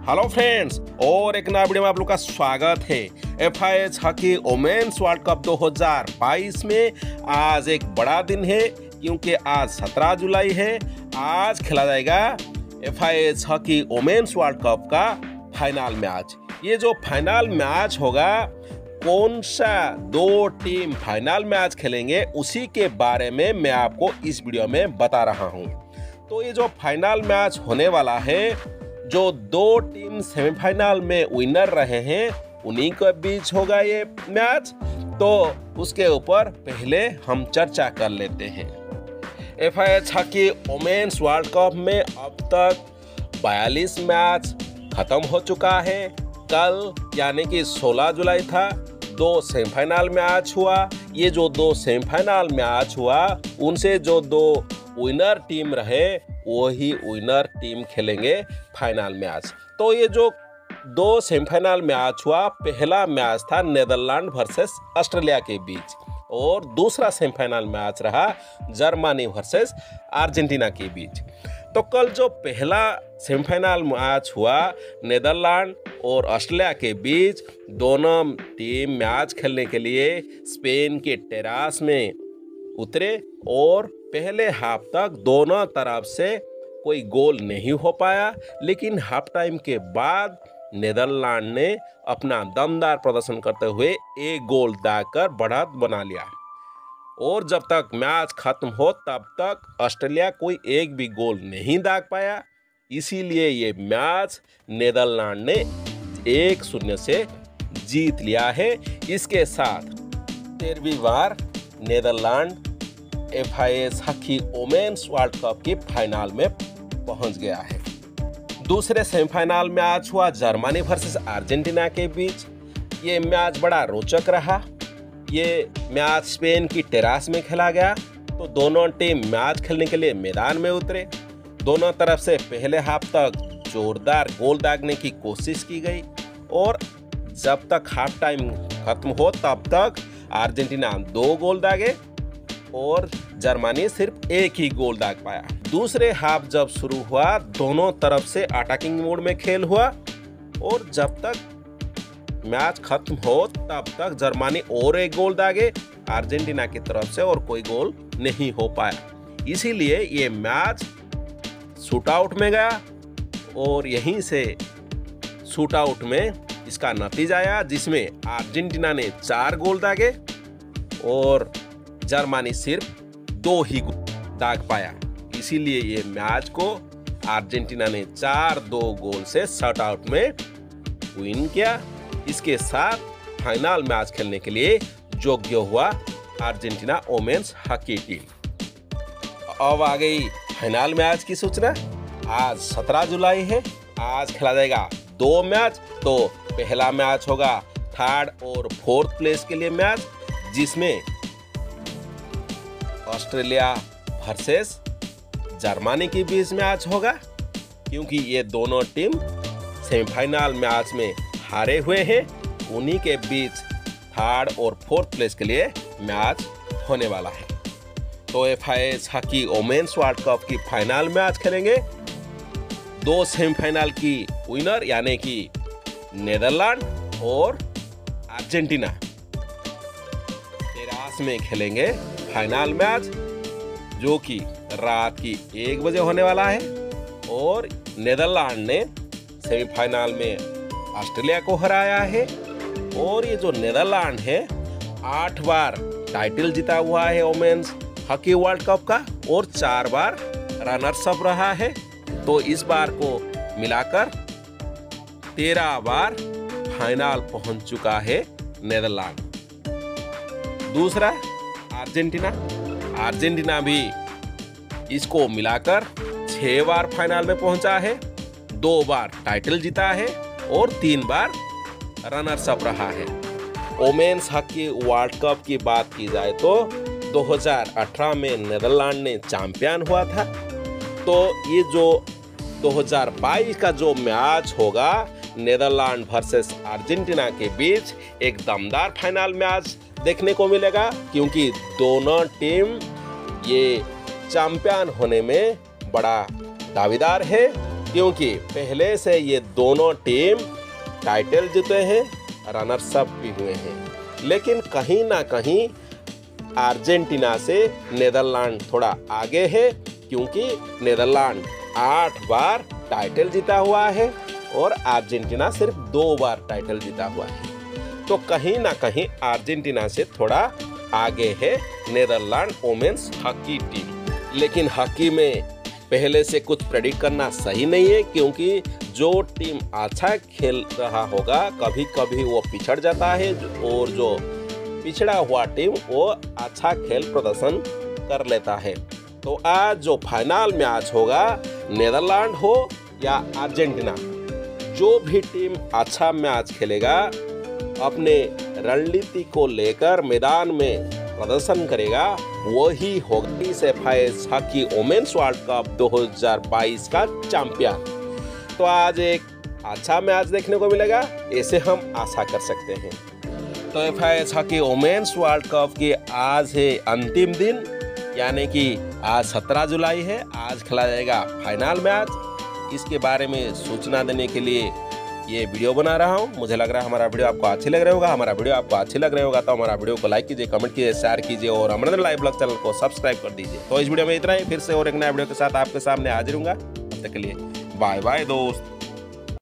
Hello friends, और एक नया वीडियो में आप लोग का स्वागत है। FIH hockey women's world cup 2022 में आज एक बड़ा दिन है, क्योंकि आज 17 जुलाई है। आज खेला जाएगा FIH hockey women's world cup का फाइनल मैच। ये जो फाइनल मैच होगा, कौन सा दो टीम फाइनल मैच खेलेंगे, उसी के बारे में मैं आपको इस वीडियो में बता रहा हूँ। तो ये जो फाइनल मैच होने वाला है, जो दो टीम सेमीफाइनल में विनर रहे हैं, उन्हीं के बीच होगा ये मैच। तो उसके ऊपर पहले हम चर्चा कर लेते हैं। FIH hockey women's world cup में अब तक 42 मैच खत्म हो चुका है। कल यानी कि 16 जुलाई था, दो सेमीफाइनल मैच हुआ। ये जो दो सेमीफाइनल मैच हुआ, उनसे जो दो विनर टीम रहे, वही विनर टीम खेलेंगे फाइनल मैच। तो ये जो दो सेमीफाइनल मैच हुआ, पहला मैच था नीदरलैंड वर्सेस ऑस्ट्रेलिया के बीच, और दूसरा सेमीफाइनल मैच रहा जर्मनी वर्सेस अर्जेंटीना के बीच। तो कल जो पहला सेमीफाइनल मैच हुआ नीदरलैंड और ऑस्ट्रेलिया के बीच, दोनों टीम मैच खेलने के लिए स्पेन के टेरास में उतरे, और पहले हाफ तक दोनों तरफ से कोई गोल नहीं हो पाया। लेकिन हाफ टाइम के बाद नीदरलैंड ने अपना दमदार प्रदर्शन करते हुए एक गोल दागकर बढ़त बना लिया, और जब तक मैच खत्म हो तब तक ऑस्ट्रेलिया कोई एक भी गोल नहीं दाग पाया। इसीलिए ये मैच नीदरलैंड ने 1-0 से जीत लिया है। इसके साथ 13वीं बार Netherland FIH hockey women's world cup की फाइनल में पहुंच गया है। दूसरे सेमीफाइनल मैच हुआ जर्मनी वर्सेस अर्जेंटीना के बीच। ये मैच बड़ा रोचक रहा। ये मैच स्पेन की टेरास में खेला गया। तो दोनों टीम मैच खेलने के लिए मैदान में उतरे। दोनों तरफ से पहले हाफ तक जोरदार गोल दागने की कोशिश की गई, और जब तक हाफ टाइम खत्म हो तब तक अर्जेंटीना 2 गोल दागे और जर्मनी सिर्फ एक ही गोल दाग पाया। दूसरे हाफ जब शुरू हुआ, दोनों तरफ से अटैकिंग मोड में खेल हुआ, और जब तक मैच खत्म हो तब तक जर्मनी और एक गोल दागे अर्जेंटीना की तरफ से, और कोई गोल नहीं हो पाया। इसीलिए ये मैच शूट आउट में गया, और यहीं से शूट आउट में इसका नतीजा आया, जिसमें अर्जेंटीना ने 4 गोल दागे और जर्मनी सिर्फ 2 ही दाग पाया। इसीलिए ये मैच को अर्जेंटीना ने 4-2 गोल से शट आउट में विन किया। इसके साथ फाइनल मैच खेलने के लिए योग्य हुआ अर्जेंटीना वुमेन्स हॉकी टीम। अब आ गई फाइनल मैच की सूचना। आज 17 जुलाई है। आज खेला जाएगा 2 मैच। तो पहला मैच होगा 3rd और 4th प्लेस के लिए मैच, जिसमें ऑस्ट्रेलिया वर्सेस जर्मनी के बीच मैच होगा, क्योंकि ये दोनों टीम सेमीफाइनल मैच में हारे हुए हैं। उन्हीं के बीच 3rd और 4th प्लेस के लिए मैच होने वाला है। तो FIH hockey women's world cup की फाइनल मैच खेलेंगे 2 सेमीफाइनल की विनर, यानी कि नीदरलैंड और अर्जेंटीना टेरास में खेलेंगे फाइनल मैच, जो कि रात की 1 बजे होने वाला है। और नीदरलैंड ने सेमीफाइनल में ऑस्ट्रेलिया को हराया है, और ये जो नीदरलैंड है 8 बार टाइटल जीता हुआ है वुमेन्स हॉकी वर्ल्ड कप का, और 4 बार रनर्स अप रहा है। तो इस बार को मिलाकर 13 बार फाइनल पहुंच चुका है नीदरलैंड। दूसरा अर्जेंटीना भी इसको मिलाकर 6 बार फाइनल में पहुंचा है, 2 बार टाइटल जीता है, और 3 बार रनर्स अप रहा है। वुमेन्स हॉकी वर्ल्ड कप की बात की जाए तो 2018 में नीदरलैंड ने चैंपियन हुआ था। तो ये जो 2022 का जो मैच होगा नीदरलैंड वर्सेस अर्जेंटीना के बीच, एक दमदार फाइनल मैच देखने को मिलेगा, क्योंकि दोनों टीम ये चैंपियन होने में बड़ा दावेदार है। क्योंकि पहले से ये दोनों टीम टाइटल जीते हैं, रनर्स अप भी हुए हैं। लेकिन कहीं ना कहीं अर्जेंटीना से नीदरलैंड थोड़ा आगे है, क्योंकि नीदरलैंड 8 बार टाइटल जीता हुआ है और अर्जेंटीना सिर्फ 2 बार टाइटल जीता हुआ है। तो कहीं ना कहीं अर्जेंटीना से थोड़ा आगे है नीदरलैंड वुमेन्स हॉकी टीम। लेकिन हॉकी में पहले से कुछ प्रेडिक्ट करना सही नहीं है, क्योंकि जो टीम अच्छा खेल रहा होगा कभी कभी वो पिछड़ जाता है, और जो पिछड़ा हुआ टीम वो अच्छा खेल प्रदर्शन कर लेता है। तो आज जो फाइनल मैच होगा, नीदरलैंड हो या अर्जेंटीना, जो भी टीम अच्छा मैच खेलेगा, अपने रणनीति को लेकर मैदान में प्रदर्शन करेगा, वही होगा इस FIS hockey women's world cup 2022 का चैंपियन। तो आज एक अच्छा मैच देखने को मिलेगा, ऐसे हम आशा कर सकते हैं। तो FIS hockey women's world cup की आज है अंतिम दिन, यानी कि आज 17 जुलाई है। आज खेला जाएगा फाइनल मैच। इसके बारे में सूचना देने के लिए ये वीडियो बना रहा हूँ। मुझे लग रहा है हमारा वीडियो आपको अच्छी लग रहा होगा। हमारा वीडियो आपको अच्छी लग रहा होगा तो हमारा वीडियो को लाइक कीजिए, कमेंट कीजिए, शेयर कीजिए और अमरिंदर लाइव ब्लॉग चैनल को सब्सक्राइब कर दीजिए। तो इस वीडियो में इतना ही, फिर से और एक नया वीडियो के साथ आपके सामने हाजिर हूँगा। तब तक के लिए बाय बाय दोस्त।